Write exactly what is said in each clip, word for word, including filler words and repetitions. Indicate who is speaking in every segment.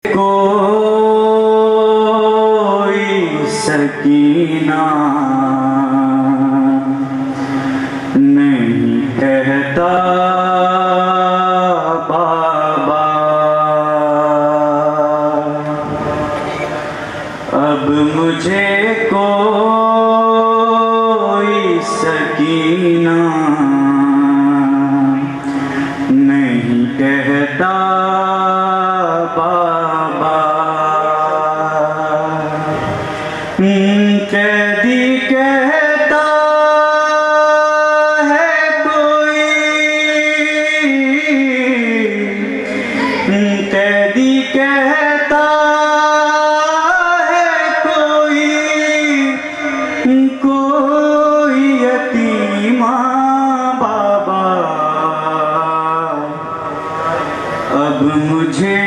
Speaker 1: कोई सकीना नहीं कहता बाबा, अब मुझे कोई सकीना नहीं कहता बाबा। कैदी कहता है कोई, कैदी कहता है कोई, कोई यतीमा बाबा, अब मुझे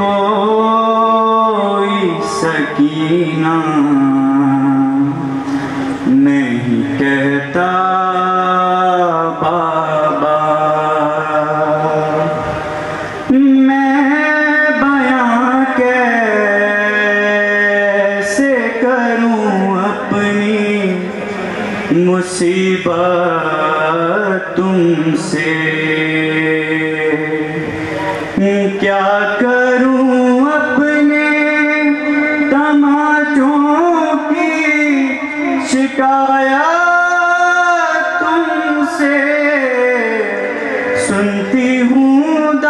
Speaker 1: कोई सकीना नहीं कहता बाबा। मैं बयां कैसे करूं अपनी मुसीबत तुमसे, क्या करूं अपने तमाचों की शिकायत तुमसे, सुनती हूँ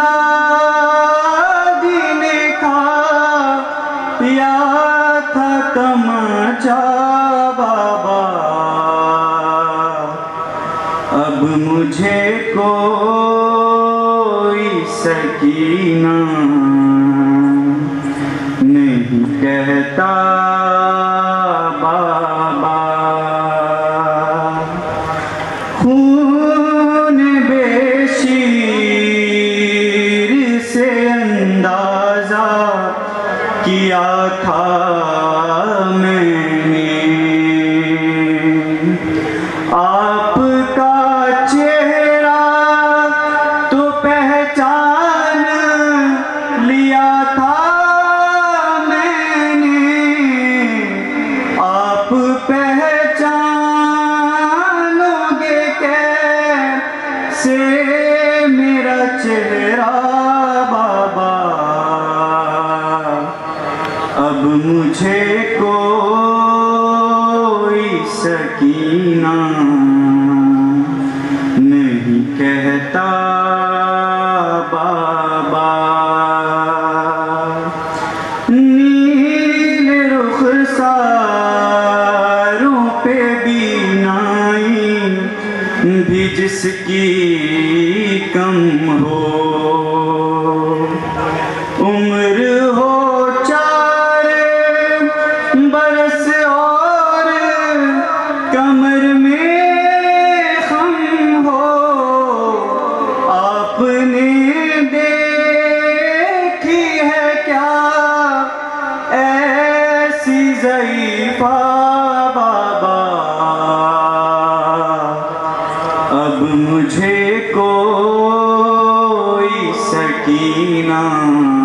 Speaker 1: दादी ने खाया था तमाचा बाबा, अब मुझे कोई सकीना नहीं कहता बाबा। खून बेशीर से अंदाजा किया था मैंने, आपका चेहरा तो पहचान लिया था मैंने, आप पहचानोगे कैसे मेरा चेहरा बाबा, अब मुझे कोई सकीना नहीं कहता बाबा। नीले रुखसारों पे बीनाई भी जिसकी कम हो, उम्र हो चार बरस और कमर में खम हो, आपने देखी है क्या ऐसी ज़ईफ़ा बाबा, अब मुझे कोई सकीना